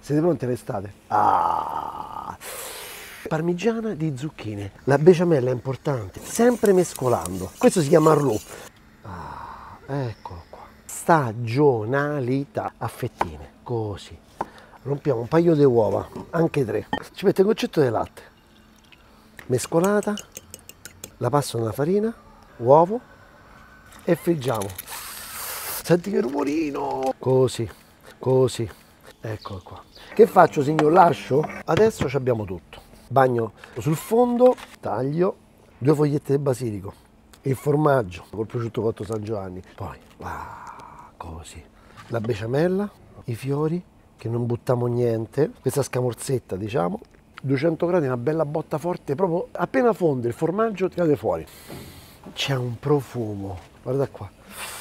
Siete pronti all'estate? Ah! Parmigiana di zucchine. La besciamella è importante, sempre mescolando. Questo si chiama roux. Ah, eccolo qua. Stagionalità a fettine, così. Rompiamo un paio di uova, anche 3. Ci metto un goccetto di latte. Mescolata, la passo nella farina, uovo e friggiamo. Senti che rumorino! Così, così. Eccolo qua. Che faccio, signor? Lascio? Adesso ci abbiamo tutto. Bagno sul fondo, taglio 2 fogliette di basilico, il formaggio col prosciutto cotto San Giovanni, poi così la besciamella, i fiori, che non buttiamo niente, questa scamorzetta diciamo, 200 gradi, una bella botta forte, proprio appena fonde il formaggio tirate fuori. C'è un profumo, guarda qua.